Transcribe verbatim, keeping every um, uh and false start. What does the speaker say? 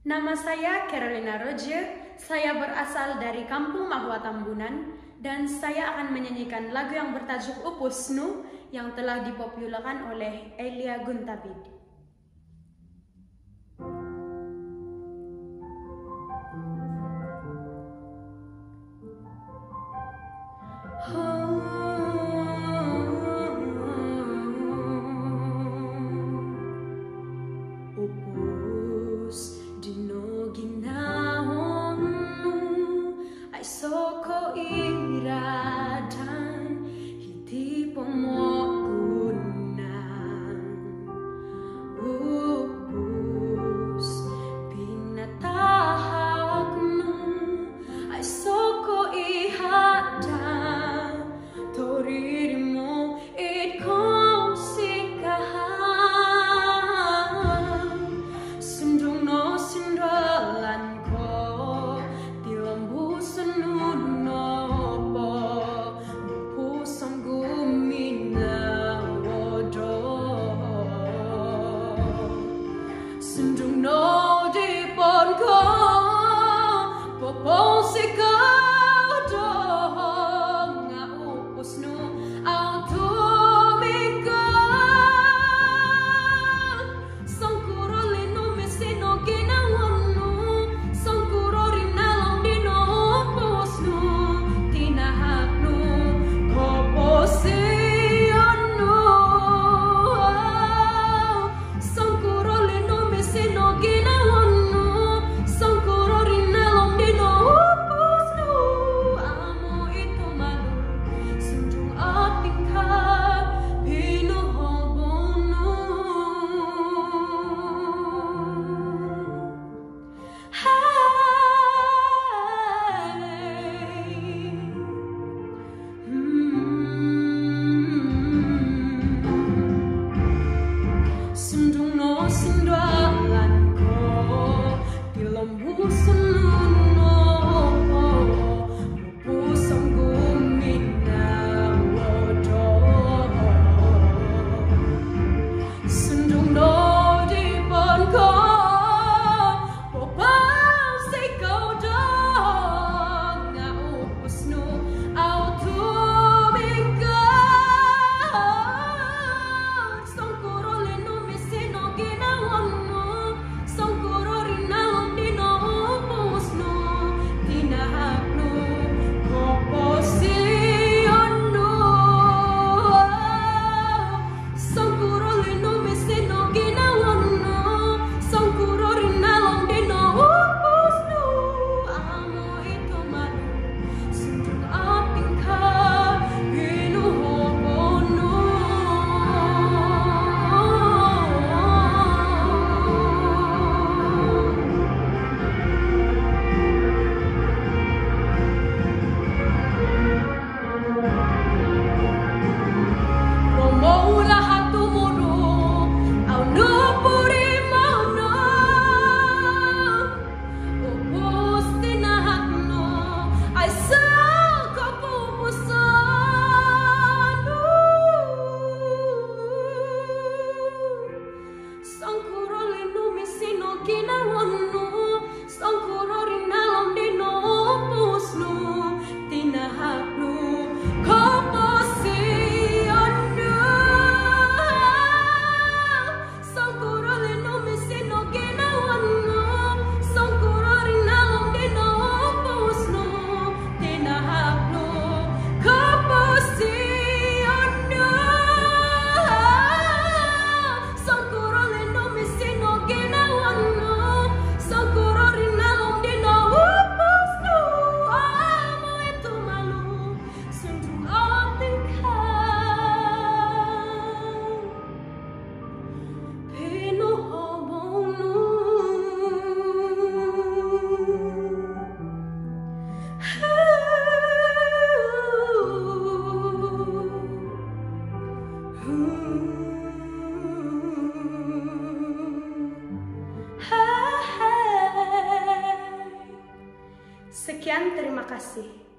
Nama saya Carolina Roger, saya berasal dari Kampung Mahua Tambunan, dan saya akan menyanyikan lagu yang bertajuk Upusnu yang telah dipopulerkan oleh Elia Guntabid. Upus dino ginahonmu ay soko iradan hiti pomokunan. Upus pinatahakmu ay soko ihada toririmu itko sikahan sundung no sindralan ko tilambusan nunopo pusang gumina wodo sundung no dipon ko popong sikado nga upusnu auto sundung no sindralan ko tilambusan nunopo pusang gumina wodo sundung no dipon ko popang sikado nga upusnu auto Sekian, terima kasih.